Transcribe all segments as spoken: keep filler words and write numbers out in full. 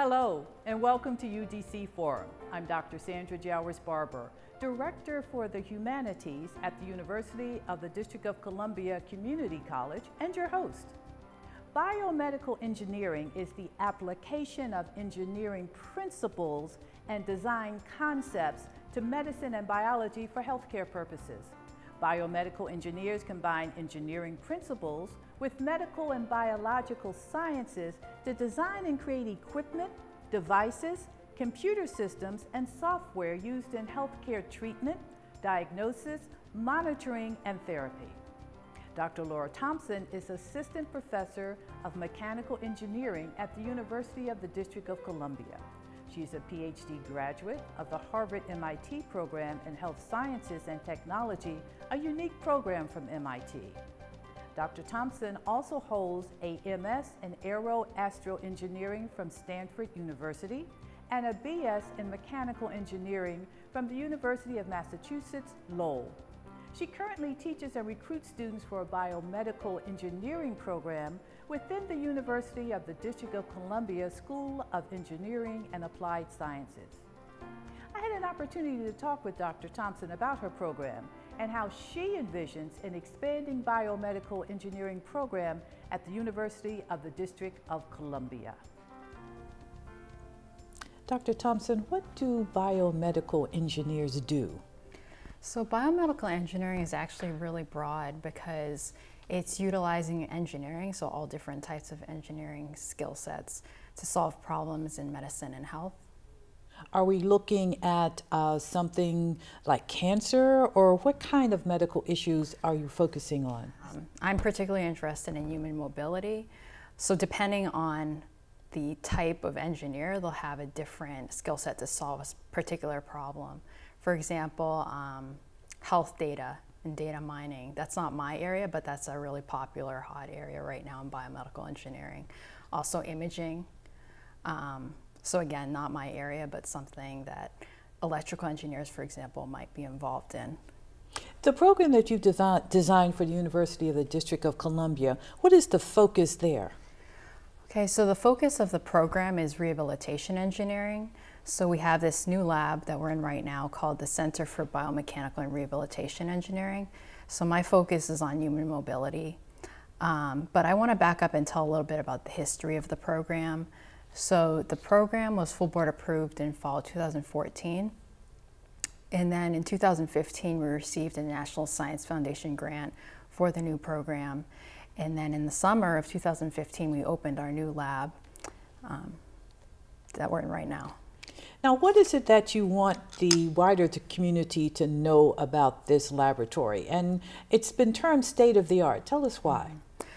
Hello, and welcome to U D C Forum. I'm Doctor Sandra Jowers-Barber, Director for the Humanities at the University of the District of Columbia Community College, and your host. Biomedical engineering is the application of engineering principles and design concepts to medicine and biology for healthcare purposes. Biomedical engineers combine engineering principles with medical and biological sciences to design and create equipment, devices, computer systems, and software used in healthcare treatment, diagnosis, monitoring, and therapy. Doctor Lara Thompson is Assistant Professor of Mechanical Engineering at the University of the District of Columbia. She's a P H D graduate of the Harvard M I T program in Health Sciences and Technology, a unique program from M I T. Doctor Thompson also holds a M S in Aero Astro Engineering from Stanford University and a B S in Mechanical Engineering from the University of Massachusetts Lowell. She currently teaches and recruits students for a Biomedical Engineering Program within the University of the District of Columbia School of Engineering and Applied Sciences. I had an opportunity to talk with Doctor Thompson about her program and how she envisions an expanding biomedical engineering program at the University of the District of Columbia. Doctor Thompson, what do biomedical engineers do? So biomedical engineering is actually really broad because it's utilizing engineering, so all different types of engineering skill sets to solve problems in medicine and health. Are we looking at uh, something like cancer, or what kind of medical issues are you focusing on? Um, I'm particularly interested in human mobility. So depending on the type of engineer, they'll have a different skill set to solve a particular problem. For example, um, health data and data mining. That's not my area, but that's a really popular, hot area right now in biomedical engineering. Also imaging. Um, so again, not my area, but something that electrical engineers, for example, might be involved in. The program that you've desi- designed for the University of the District of Columbia, what is the focus there? Okay, so the focus of the program is rehabilitation engineering. So we have this new lab that we're in right now called the Center for Biomechanical and Rehabilitation Engineering. So my focus is on human mobility. Um, but I want to back up and tell a little bit about the history of the program. So the program was full board approved in fall two thousand fourteen. And then in two thousand fifteen, we received a National Science Foundation grant for the new program. And then in the summer of two thousand fifteen, we opened our new lab um, that we're in right now. Now, what is it that you want the wider community to know about this laboratory? And it's been termed state of the art. Tell us why.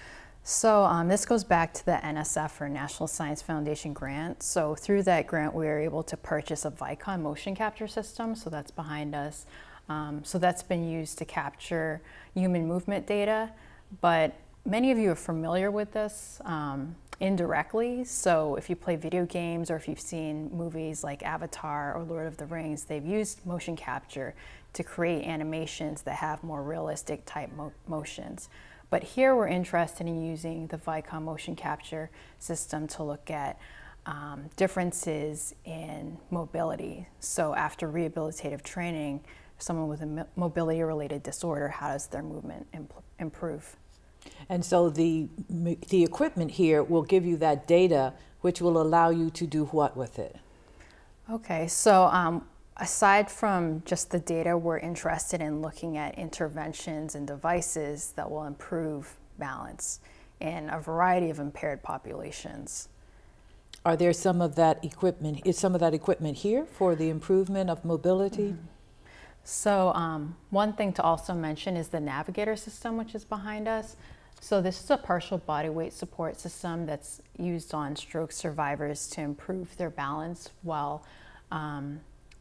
So um, this goes back to the N S F, or National Science Foundation grant. So through that grant, we were able to purchase a Vicon motion capture system. So that's behind us. Um, so that's been used to capture human movement data. But many of you are familiar with this um, indirectly. So if you play video games, or if you've seen movies like Avatar or Lord of the Rings, they've used motion capture to create animations that have more realistic type mo motions. But here we're interested in using the Vicon motion capture system to look at um, differences in mobility. So after rehabilitative training, someone with a mobility-related disorder, how does their movement improve? And so the, the equipment here will give you that data, which will allow you to do what with it? Okay, so um, aside from just the data, we're interested in looking at interventions and devices that will improve balance in a variety of impaired populations. Are there some of that equipment, is some of that equipment here for the improvement of mobility? Mm-hmm. So um, one thing to also mention is the navigator system, which is behind us. So this is a partial body weight support system that's used on stroke survivors to improve their balance while um,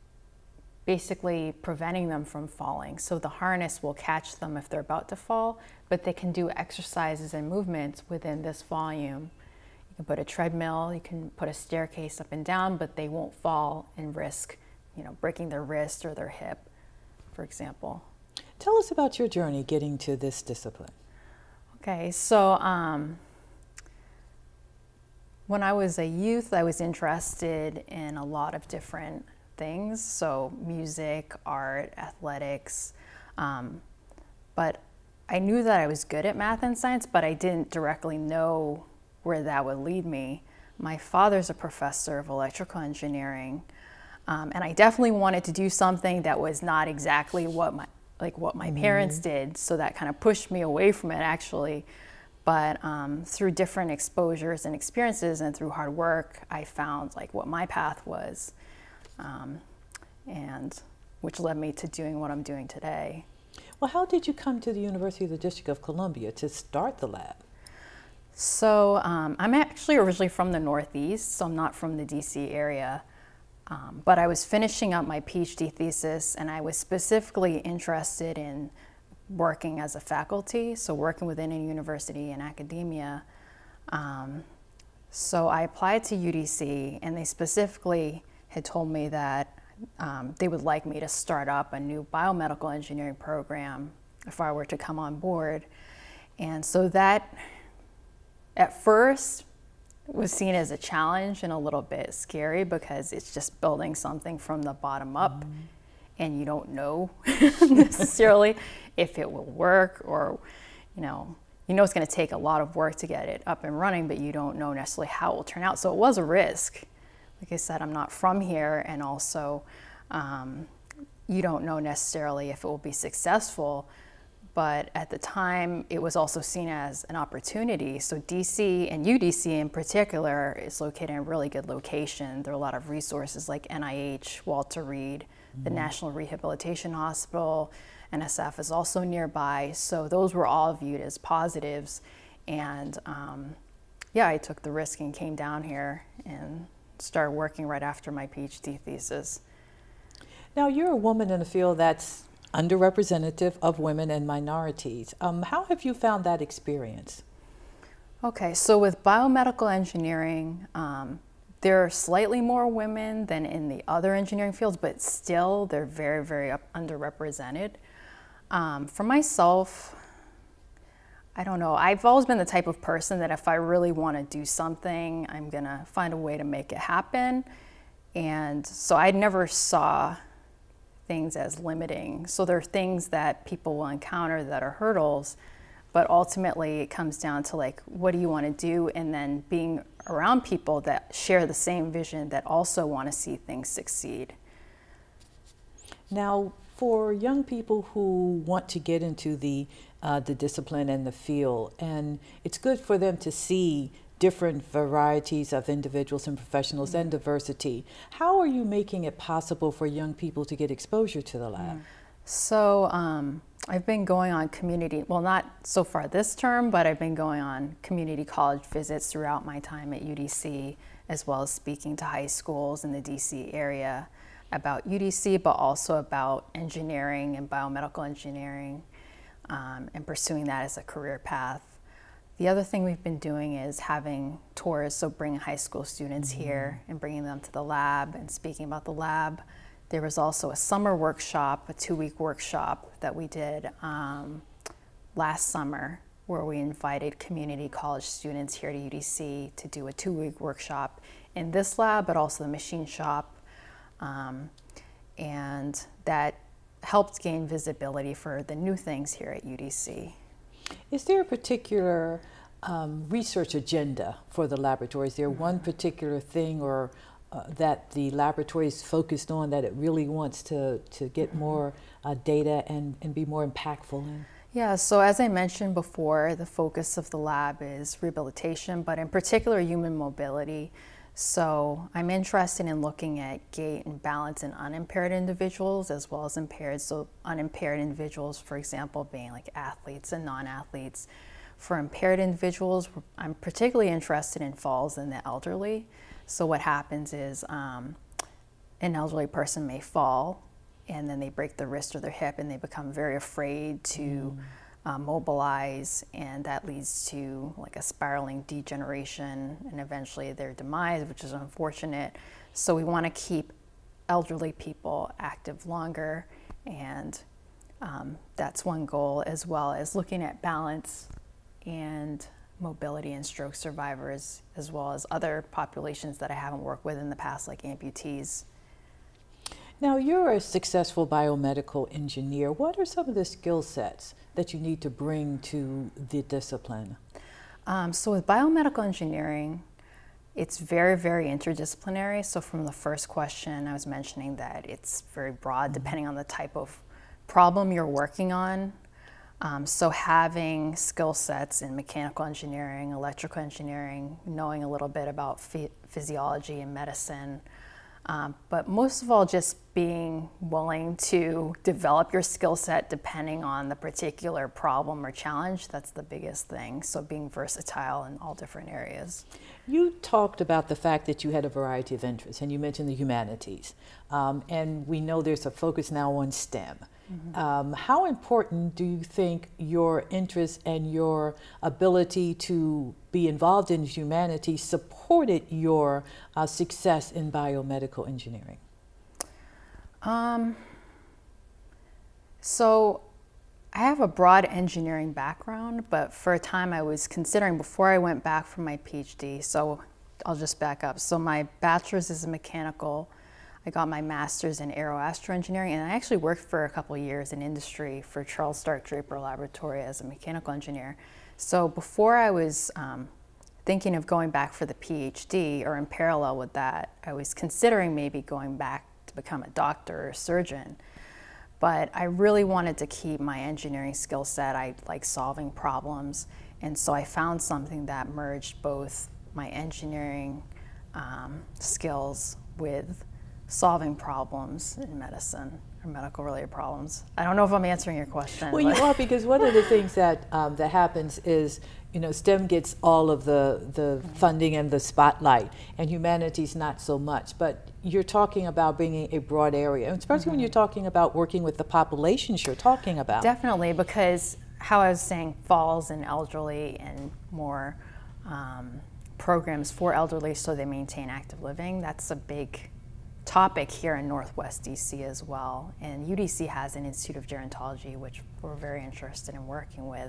basically preventing them from falling. So the harness will catch them if they're about to fall, but they can do exercises and movements within this volume. You can put a treadmill, you can put a staircase up and down, but they won't fall and risk, you know, breaking their wrist or their hip, for example. Tell us about your journey getting to this discipline. Okay, so um, When I was a youth, I was interested in a lot of different things, so music, art, athletics, um, but I knew that I was good at math and science, but I didn't directly know where that would lead me. My father's a professor of electrical engineering, um, and I definitely wanted to do something that was not exactly what my like what my mm-hmm. parents did, so that kind of pushed me away from it actually. But um, through different exposures and experiences and through hard work, I found like what my path was, um, and which led me to doing what I'm doing today. Well, how did you come to the University of the District of Columbia to start the lab? So um, I'm actually originally from the Northeast, so I'm not from the D C area. Um, but I was finishing up my PhD thesis, and I was specifically interested in working as a faculty, so working within a university and academia. Um, so I applied to U D C, and they specifically had told me that um, they would like me to start up a new biomedical engineering program if I were to come on board. And so that, at first, was seen as a challenge and a little bit scary because it's just building something from the bottom up. Mm-hmm. And you don't know necessarily if it will work, or, you know, you know it's going to take a lot of work to get it up and running, but you don't know necessarily how it will turn out. So it was a risk. Like I said, I'm not from here, and also um, you don't know necessarily if it will be successful. But at the time, it was also seen as an opportunity. So D C, and U D C in particular, is located in a really good location. There are a lot of resources like N I H, Walter Reed, the National Rehabilitation Hospital, N S F is also nearby. So those were all viewed as positives. And um, yeah, I took the risk and came down here and started working right after my PhD thesis. Now, you're a woman in a field that's underrepresentative of women and minorities. Um, how have you found that experience? Okay, so with biomedical engineering, um, there are slightly more women than in the other engineering fields, but still they're very, very up, underrepresented. Um, for myself, I don't know, I've always been the type of person that if I really want to do something, I'm gonna find a way to make it happen. And so I never saw things as limiting. So there are things that people will encounter that are hurdles, but ultimately it comes down to like, what do you want to do? And then being around people that share the same vision, that also want to see things succeed. Now, for young people who want to get into the, uh, the discipline and the field, and it's good for them to see different varieties of individuals and professionals mm-hmm. and diversity, how are you making it possible for young people to get exposure to the lab? Mm. So um, I've been going on community, well, not so far this term, but I've been going on community college visits throughout my time at U D C, as well as speaking to high schools in the D C area about U D C, but also about engineering and biomedical engineering, um, and pursuing that as a career path. The other thing we've been doing is having tours, so bringing high school students mm-hmm. here and bringing them to the lab and speaking about the lab. There was also a summer workshop, a two-week workshop that we did um, last summer, where we invited community college students here to U D C to do a two-week workshop in this lab, but also the machine shop. Um, and that helped gain visibility for the new things here at U D C. Is there a particular um, research agenda for the laboratory? Is there mm-hmm. one particular thing or uh, that the laboratory is focused on that it really wants to, to get mm-hmm. more uh, data and, and be more impactful in? Yeah, so as I mentioned before, the focus of the lab is rehabilitation, but in particular human mobility. So I'm interested in looking at gait and balance in unimpaired individuals as well as impaired. So unimpaired individuals, for example, being like athletes and non-athletes. For impaired individuals, I'm particularly interested in falls in the elderly. So what happens is um, an elderly person may fall and then they break their wrist or their hip and they become very afraid to mm. Uh, mobilize, and that leads to like a spiraling degeneration and eventually their demise, which is unfortunate. So we want to keep elderly people active longer, and um, that's one goal, as well as looking at balance and mobility and stroke survivors, as well as other populations that I haven't worked with in the past, like amputees. Now, you're a successful biomedical engineer. What are some of the skill sets that you need to bring to the discipline? Um, so with biomedical engineering, it's very, very interdisciplinary. So from the first question, I was mentioning that it's very broad depending on the type of problem you're working on. Um, so having skill sets in mechanical engineering, electrical engineering, knowing a little bit about ph physiology and medicine, um, but most of all just being willing to develop your skill set depending on the particular problem or challenge. That's the biggest thing. So being versatile in all different areas. You talked about the fact that you had a variety of interests, and you mentioned the humanities. Um, and we know there's a focus now on STEM. Mm-hmm. um, how important do you think your interest and your ability to be involved in humanities supported your uh, success in biomedical engineering? Um, so I have a broad engineering background, but for a time I was considering, before I went back for my PhD, so I'll just back up. So my bachelor's is in mechanical. I got my master's in Aero Astro Engineering, and I actually worked for a couple of years in industry for Charles Stark Draper Laboratory as a mechanical engineer. So before I was um, thinking of going back for the PhD, or in parallel with that, I was considering maybe going back to become a doctor or a surgeon. But I really wanted to keep my engineering skill set. I like solving problems, and so I found something that merged both my engineering um, skills with solving problems in medicine or medical related problems. I don't know if I'm answering your question. Well, you are, because one of the things that um, that happens is, you know, STEM gets all of the, the funding and the spotlight, and humanities not so much. But you're talking about bringing a broad area, and especially mm-hmm. when you're talking about working with the populations you're talking about. Definitely, because how I was saying, falls and elderly and more um, programs for elderly so they maintain active living, that's a big topic here in Northwest D C as well. And U D C has an Institute of Gerontology, which we're very interested in working with.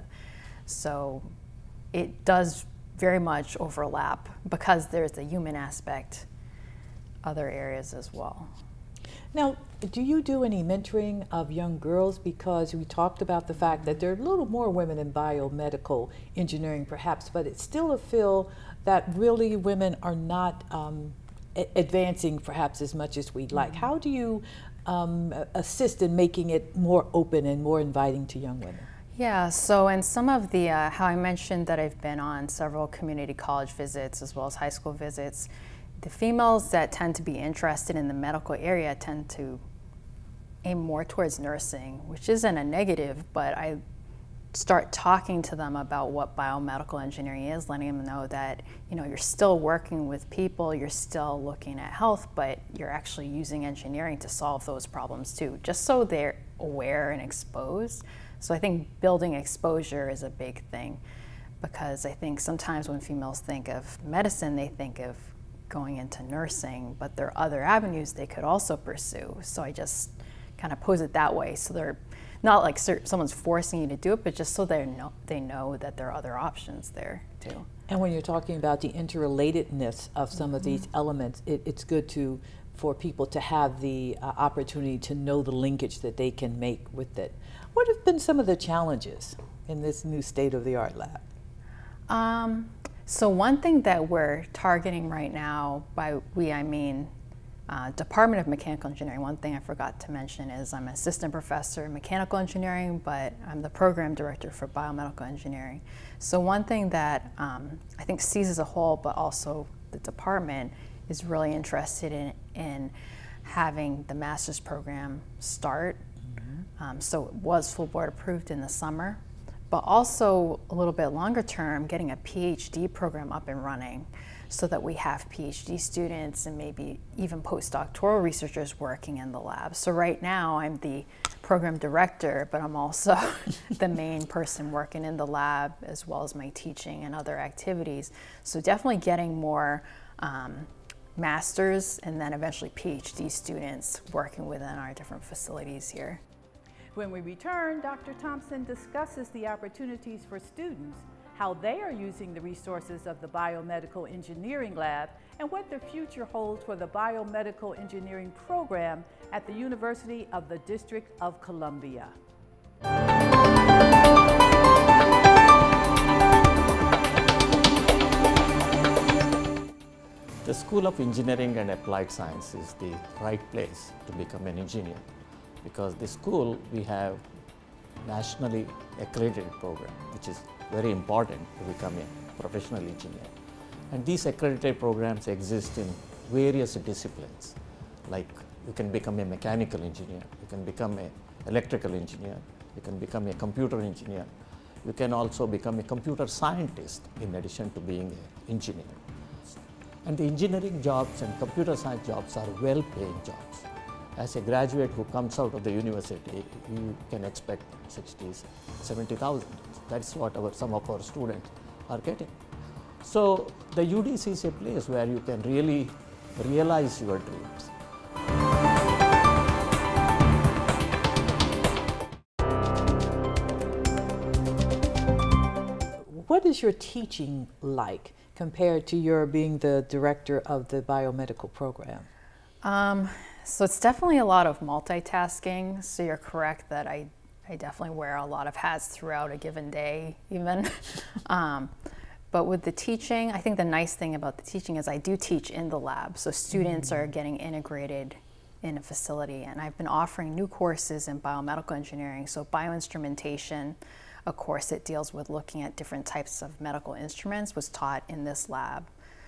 So it does very much overlap, because there's the human aspect, other areas as well. Now, do you do any mentoring of young girls? Because we talked about the fact that there are a little more women in biomedical engineering perhaps, but it's still a field that really women are not um, advancing perhaps as much as we'd like. How do you um, assist in making it more open and more inviting to young women? Yeah, so in some of the, uh, how I mentioned that I've been on several community college visits as well as high school visits, the females that tend to be interested in the medical area tend to aim more towards nursing, which isn't a negative, but I start talking to them about what biomedical engineering is, letting them know that, you know, you're still working with people, you're still looking at health, but you're actually using engineering to solve those problems too, just so they're aware and exposed. So I think building exposure is a big thing, because I think sometimes when females think of medicine, they think of going into nursing, but there are other avenues they could also pursue. So I just kind of pose it that way, so they're not like someone's forcing you to do it, but just so they know, they know that there are other options there too. And when you're talking about the interrelatedness of some mm-hmm. of these elements, it, it's good to for people to have the uh, opportunity to know the linkage that they can make with it. What have been some of the challenges in this new state-of-the-art lab? Um, so one thing that we're targeting right now, by we I mean Uh, Department of Mechanical Engineering. One thing I forgot to mention is I'm an assistant professor in mechanical engineering, but I'm the program director for biomedical engineering. So one thing that um, I think S E A S as a whole, but also the department, is really interested in, in having the master's program start. Mm-hmm. um, so it was full board approved in the summer, but also a little bit longer term, getting a PhD program up and running, so that we have PhD students and maybe even postdoctoral researchers working in the lab. So right now I'm the program director, but I'm also the main person working in the lab, as well as my teaching and other activities. So definitely getting more um, masters and then eventually PhD students working within our different facilities here. When we return, Doctor Thompson discusses the opportunities for students how they are using the resources of the Biomedical Engineering Lab, and what the future holds for the Biomedical Engineering Program at the University of the District of Columbia. The School of Engineering and Applied Science is the right place to become an engineer, because the school, we have nationally accredited program, which is very important to become a professional engineer. And these accredited programs exist in various disciplines, like you can become a mechanical engineer, you can become an electrical engineer, you can become a computer engineer, you can also become a computer scientist in addition to being an engineer. And the engineering jobs and computer science jobs are well-paying jobs. As a graduate who comes out of the university, you can expect sixty, seventy thousand. That's what our, some of our students are getting. So the U D C is a place where you can really realize your dreams. What is your teaching like compared to your being the director of the biomedical program? Um, so it's definitely a lot of multitasking. So you're correct that I, I definitely wear a lot of hats throughout a given day even. um, but with the teaching, I think the nice thing about the teaching is I do teach in the lab. So students mm-hmm. are getting integrated in a facility, and I've been offering new courses in biomedical engineering. So bioinstrumentation, a course that deals with looking at different types of medical instruments, was taught in this lab.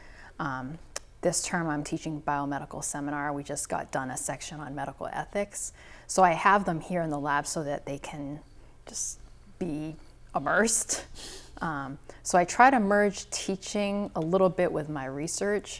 Um, this term I'm teaching biomedical seminar. We just got done a section on medical ethics. So I have them here in the lab so that they can just be immersed. Um, so I try to merge teaching a little bit with my research,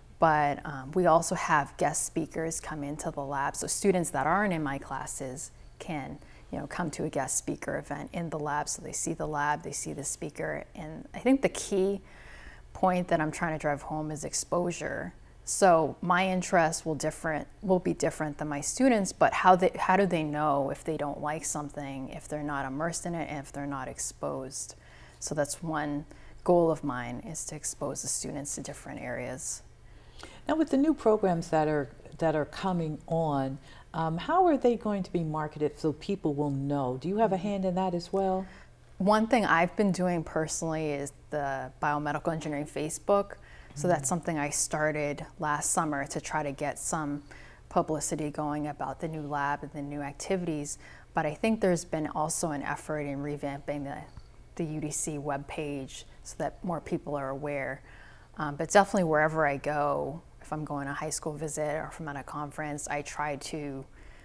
but um, we also have guest speakers come into the lab. So students that aren't in my classes can you know, come to a guest speaker event in the lab, so they see the lab, they see the speaker. And I think the key point that I'm trying to drive home is exposure. So my interests will different will be different than my students, but how they how do they know if they don't like something, if they're not immersed in it, and if they're not exposed? So that's one goal of mine, is to expose the students to different areas. Now, with the new programs that are that are coming on, Um, how are they going to be marketed so people will know? Do you have a hand in that as well? One thing I've been doing personally is the Biomedical Engineering Facebook. So mm-hmm. that's something I started last summer to try to get some publicity going about the new lab and the new activities. But I think there's been also an effort in revamping the, the U D C webpage so that more people are aware. Um, but definitely wherever I go, if I'm going to a high school visit or if I'm at a conference, I try to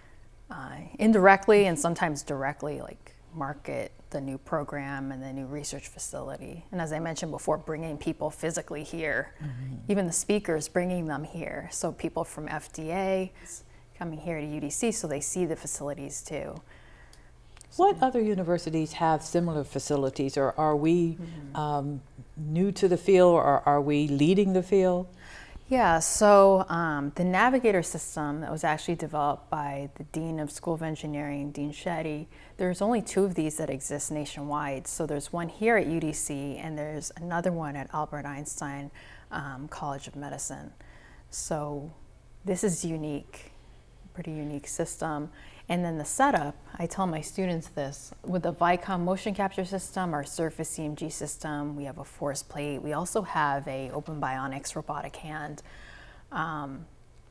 uh, indirectly and sometimes directly like market the new program and the new research facility. And as I mentioned before, bringing people physically here, mm-hmm. even the speakers, bringing them here. So people from F D A coming here to U D C so they see the facilities too. What other universities have similar facilities, or are we mm-hmm. um, new to the field, or are we leading the field? Yeah, so um, the Navigator system that was actually developed by the Dean of School of Engineering, Dean Shetty, there's only two of these that exist nationwide. So there's one here at U D C, and there's another one at Albert Einstein um, College of Medicine. So this is unique, pretty unique system. And then the setup, I tell my students this, with the Vicon motion capture system, our surface C M G system, we have a force plate. We also have a Open Bionics robotic hand. Um,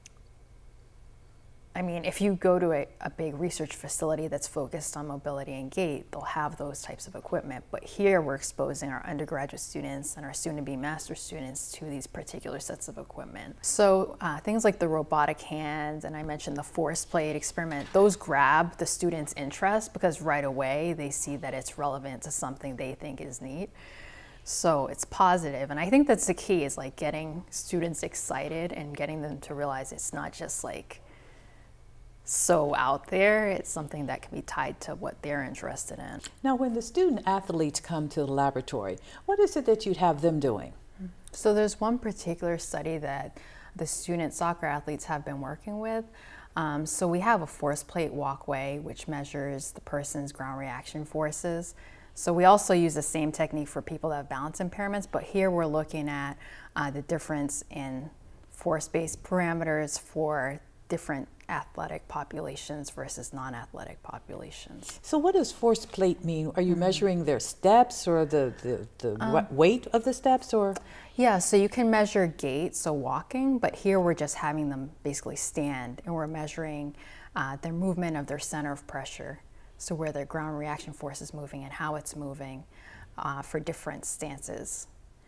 I mean, if you go to a, a big research facility that's focused on mobility and gait, they'll have those types of equipment. But here we're exposing our undergraduate students and our soon-to-be master students to these particular sets of equipment. So uh, things like the robotic hand, and I mentioned the force plate experiment, those grab the students' interest because right away they see that it's relevant to something they think is neat. So it's positive, and I think that's the key, is like getting students excited and getting them to realize it's not just like so out there, it's something that can be tied to what they're interested in. Now, when the student athletes come to the laboratory, what is it that you'd have them doing? So there's one particular study that the student soccer athletes have been working with. Um, so we have a force plate walkway which measures the person's ground reaction forces. So we also use the same technique for people that have balance impairments, but here we're looking at uh, the difference in force-based parameters for different athletic populations versus non-athletic populations. So what does force plate mean? Are you mm-hmm. measuring their steps or the, the, the um, weight of the steps? Or? Yeah, so you can measure gait, so walking, but here we're just having them basically stand, and we're measuring uh, their movement of their center of pressure, so where their ground reaction force is moving and how it's moving uh, for different stances.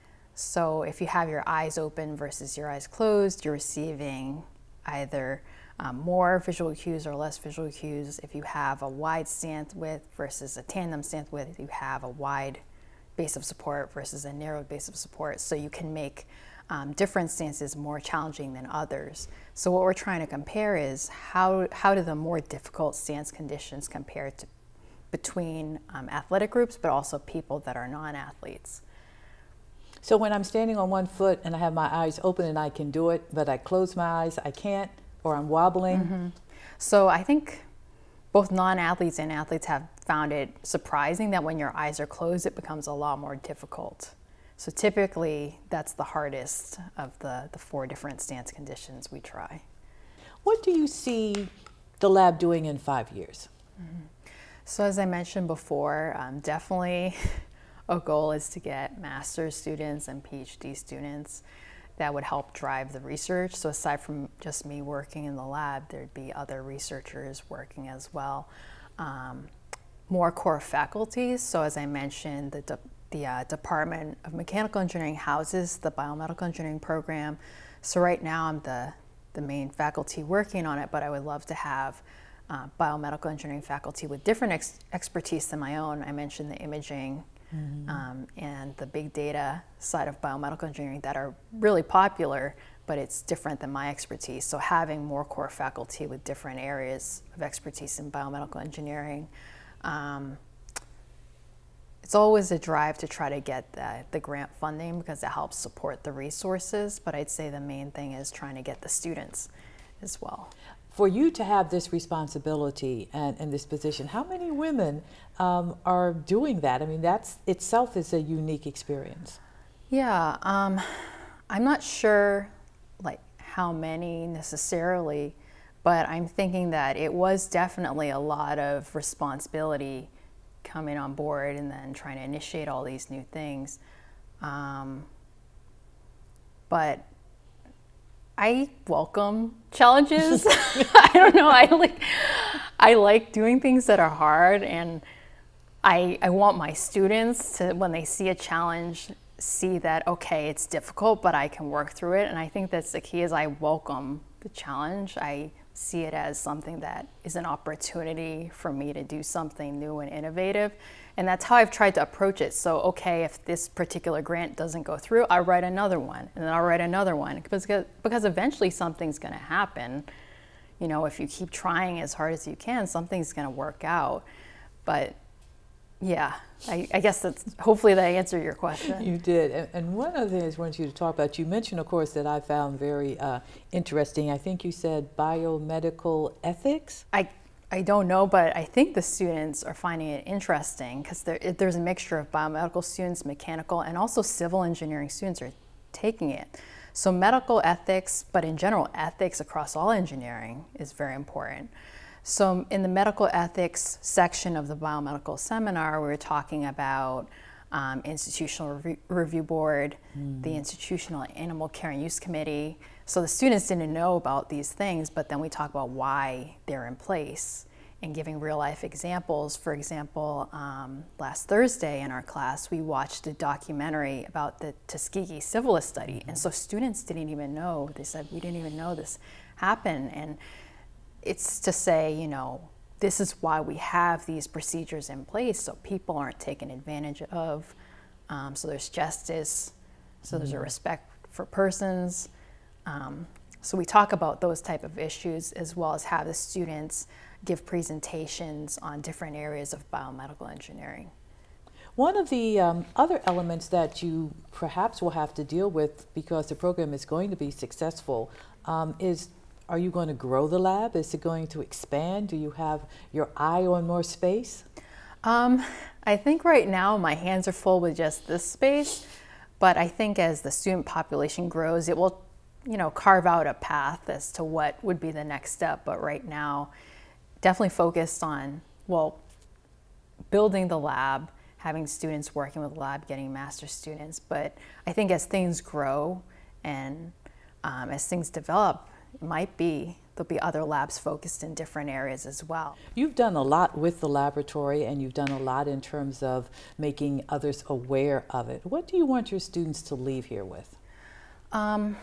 So if you have your eyes open versus your eyes closed, you're receiving either um, more visual cues or less visual cues. If you have a wide stance width versus a tandem stance width, you have a wide base of support versus a narrow base of support. So you can make um, different stances more challenging than others. So what we're trying to compare is how, how do the more difficult stance conditions compare to between um, athletic groups, but also people that are non-athletes. So when I'm standing on one foot and I have my eyes open and I can do it, but I close my eyes, I can't, or I'm wobbling? Mm-hmm. So I think both non-athletes and athletes have found it surprising that when your eyes are closed, it becomes a lot more difficult. So typically, that's the hardest of the, the four different stance conditions we try. What do you see the lab doing in five years? Mm-hmm. So as I mentioned before, um, definitely a goal is to get master's students and P H D students that would help drive the research. So aside from just me working in the lab, there'd be other researchers working as well. Um, more core faculties. So as I mentioned, the, de the uh, Department of Mechanical Engineering houses the Biomedical Engineering Program. So right now I'm the, the main faculty working on it, but I would love to have uh, biomedical engineering faculty with different ex expertise than my own. I mentioned the imaging mm-hmm. um, and the big data side of biomedical engineering that are really popular, but it's different than my expertise. So having more core faculty with different areas of expertise in biomedical engineering. Um, it's always a drive to try to get the, the grant funding because it helps support the resources, but I'd say the main thing is trying to get the students as well. For you to have this responsibility and, and this position, how many women um, are doing that? I mean, that's itself is a unique experience. Yeah, um, I'm not sure like how many necessarily, but I'm thinking that it was definitely a lot of responsibility coming on board and then trying to initiate all these new things. Um, but I welcome challenges. I don't know, I like, I like doing things that are hard, and I, I want my students to, when they see a challenge, see that, okay, it's difficult, but I can work through it. And I think that's the key is I welcome the challenge. I see it as something that is an opportunity for me to do something new and innovative. And that's how I've tried to approach it. So, okay, if this particular grant doesn't go through, I'll write another one, and then I'll write another one, because, because eventually something's gonna happen. You know, if you keep trying as hard as you can, something's gonna work out. But yeah, I, I guess that's, hopefully that answered your question. You did. And, and one other thing I wanted you to talk about, you mentioned, of course, that I found very uh, interesting. I think you said biomedical ethics? I, I don't know, but I think the students are finding it interesting because there, there's a mixture of biomedical students, mechanical, and also civil engineering students are taking it. So medical ethics, but in general, ethics across all engineering is very important. So in the medical ethics section of the biomedical seminar, we were talking about um, institutional Re review board, mm. the institutional animal care and use committee. So the students didn't know about these things, but then we talk about why they're in place and giving real life examples. For example, um, last Thursday in our class, we watched a documentary about the Tuskegee Civilist study. Mm-hmm. And so students didn't even know, they said, we didn't even know this happened. And it's to say, you know, this is why we have these procedures in place so people aren't taken advantage of. Um, so there's justice, so there's a respect for persons. Um, so we talk about those type of issues as well as have the students give presentations on different areas of biomedical engineering. One of the um, other elements that you perhaps will have to deal with because the program is going to be successful um, is, are you going to grow the lab? Is it going to expand? Do you have your eye on more space? Um, I think right now my hands are full with just this space, but I think as the student population grows, it will, you know, carve out a path as to what would be the next step. But right now, definitely focused on, well, building the lab, having students working with the lab, getting master students. But I think as things grow and um, as things develop, it might be, there'll be other labs focused in different areas as well. You've done a lot with the laboratory, and you've done a lot in terms of making others aware of it. What do you want your students to leave here with? Um,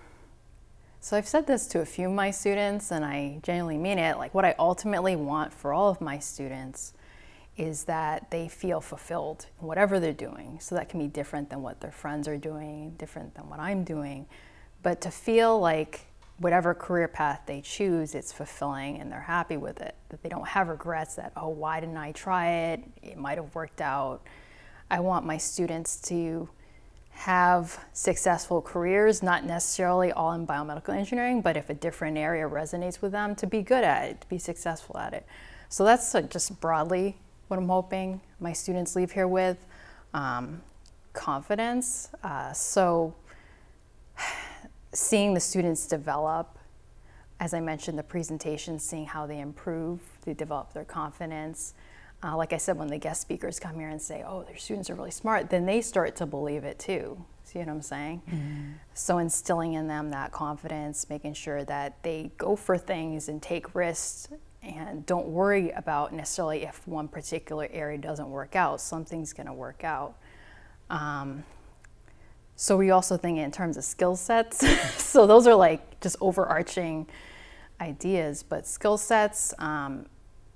so I've said this to a few of my students, and I genuinely mean it. Like, what I ultimately want for all of my students is that they feel fulfilled in whatever they're doing. So that can be different than what their friends are doing, different than what I'm doing, but to feel like whatever career path they choose, it's fulfilling and they're happy with it, that they don't have regrets that, oh, why didn't I try it? It might have worked out. I want my students to have successful careers, not necessarily all in biomedical engineering, but if a different area resonates with them, to be good at it, to be successful at it. So that's uh, just broadly what I'm hoping my students leave here with. Um, confidence. Uh, so seeing the students develop, as I mentioned, the presentation, seeing how they improve, they develop their confidence. Uh, like I said, when the guest speakers come here and say, oh, their students are really smart, then they start to believe it too. See what I'm saying? Mm-hmm. So instilling in them that confidence, making sure that they go for things and take risks and don't worry about necessarily if one particular area doesn't work out. Something's gonna work out. Um, So we also think in terms of skill sets. So those are like just overarching ideas, but skill sets, um,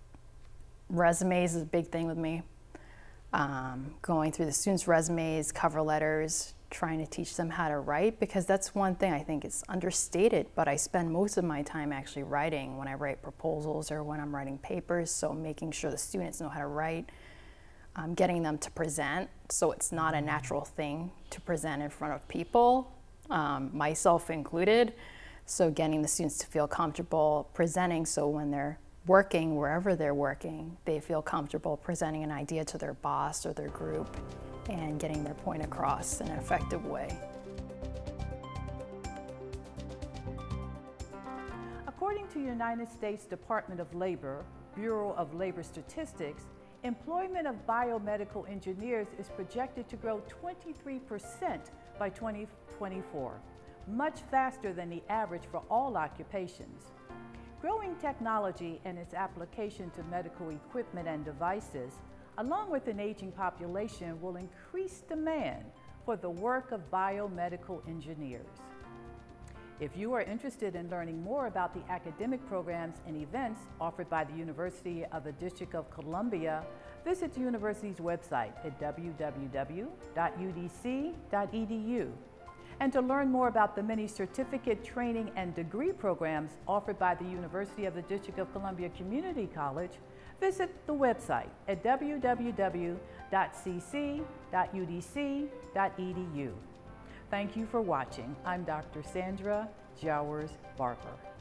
resumes is a big thing with me. Um, going through the students' resumes, cover letters, trying to teach them how to write, because that's one thing I think is understated, but I spend most of my time actually writing when I write proposals or when I'm writing papers, so making sure the students know how to write. Um, getting them to present, so it's not a natural thing to present in front of people, um, myself included. So getting the students to feel comfortable presenting, so when they're working, wherever they're working, they feel comfortable presenting an idea to their boss or their group and getting their point across in an effective way. According to United States Department of Labor, Bureau of Labor Statistics, employment of biomedical engineers is projected to grow twenty-three percent by twenty twenty-four, much faster than the average for all occupations. Growing technology and its application to medical equipment and devices, along with an aging population, will increase demand for the work of biomedical engineers. If you are interested in learning more about the academic programs and events offered by the University of the District of Columbia, visit the university's website at w w w dot u d c dot e d u. And to learn more about the many certificate, training, and degree programs offered by the University of the District of Columbia Community College, visit the website at w w w dot c c dot u d c dot e d u. Thank you for watching. I'm Doctor Sandra Jowers Barber.